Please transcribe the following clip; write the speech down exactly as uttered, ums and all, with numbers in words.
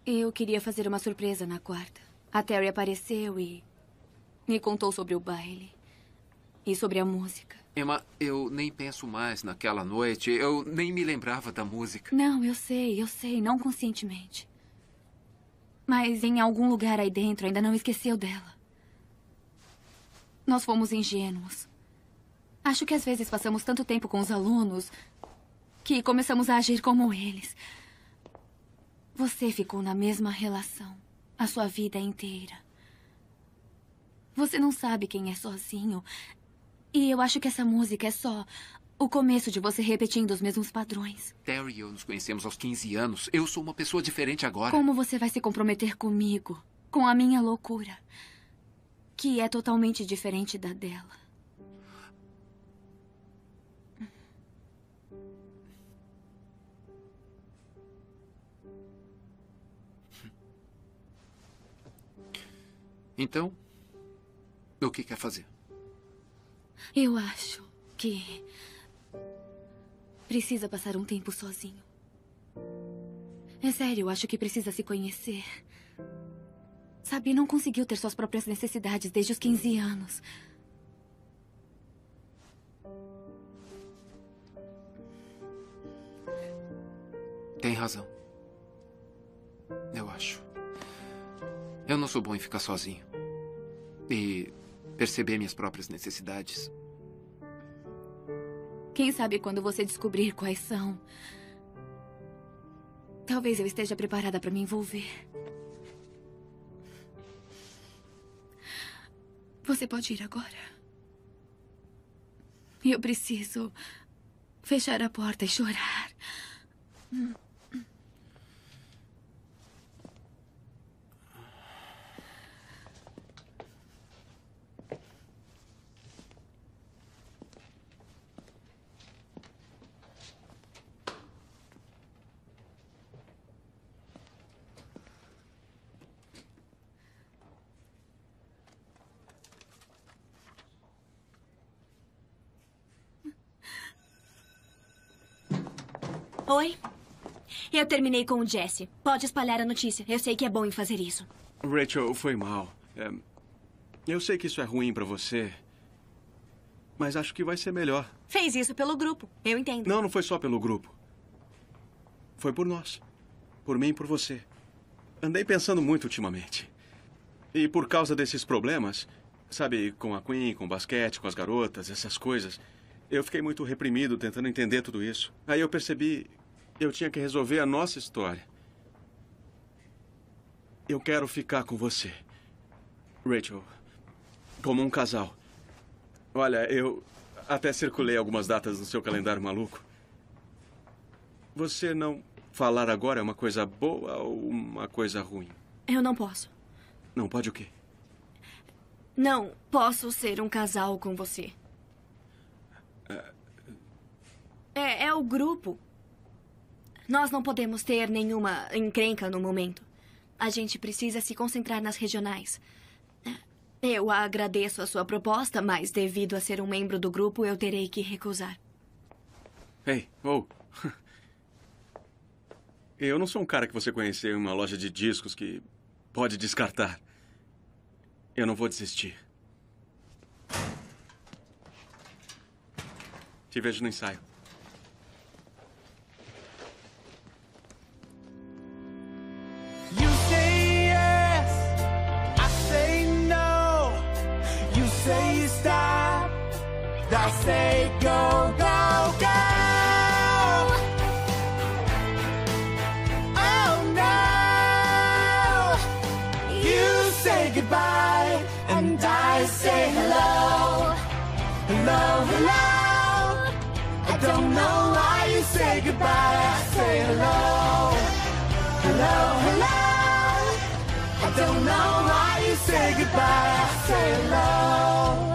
Eu queria fazer uma surpresa na quarta. A Terry apareceu e me contou sobre o baile e sobre a música. Emma, eu nem penso mais naquela noite. Eu nem me lembrava da música. Não, eu sei, eu sei, não conscientemente. Mas em algum lugar aí dentro ainda não esqueceu dela. Nós fomos ingênuos. Acho que às vezes passamos tanto tempo com os alunos que começamos a agir como eles. Você ficou na mesma relação a sua vida inteira. Você não sabe quem é sozinho. E eu acho que essa música é só o começo de você repetindo os mesmos padrões. Terry e eu nos conhecemos aos quinze anos. Eu sou uma pessoa diferente agora. Como você vai se comprometer comigo? Com a minha loucura? Que é totalmente diferente da dela. Então, o que quer fazer? Eu acho que precisa passar um tempo sozinho. É sério, eu acho que precisa se conhecer. Sabe, não conseguiu ter suas próprias necessidades desde os quinze anos. Tem razão. Eu acho. Eu não sou bom em ficar sozinho. E perceber minhas próprias necessidades. Quem sabe quando você descobrir quais são, talvez eu esteja preparada para me envolver. Você pode ir agora. Eu preciso fechar a porta e chorar. Oi? Eu terminei com o Jesse. Pode espalhar a notícia. Eu sei que é bom em fazer isso. Rachel, foi mal. É, eu sei que isso é ruim pra você, mas acho que vai ser melhor. Fez isso pelo grupo. Eu entendo. Não, não foi só pelo grupo. Foi por nós. Por mim e por você. Andei pensando muito ultimamente. E por causa desses problemas, sabe, com a Queen, com o basquete, com as garotas, essas coisas, eu fiquei muito reprimido tentando entender tudo isso. Aí eu percebi que eu tinha que resolver a nossa história. Eu quero ficar com você, Rachel, como um casal. Olha, eu até circulei algumas datas no seu calendário maluco. Você não falar agora é uma coisa boa ou uma coisa ruim? Eu não posso. Não pode o quê? Não posso ser um casal com você. É, é o grupo. Nós não podemos ter nenhuma encrenca no momento. A gente precisa se concentrar nas regionais. Eu agradeço a sua proposta, mas devido a ser um membro do grupo, eu terei que recusar. Ei, oh. Eu não sou um cara que você conheceu em uma loja de discos que pode descartar. Eu não vou desistir. Te vejo no ensaio. You say yes, I say no. You say you stop, I say go, go, go. Oh no, you say goodbye and I say hello, hello, hello. I don't know why you say goodbye, I say hello, hello, hello. I don't know why you say goodbye, I say hello.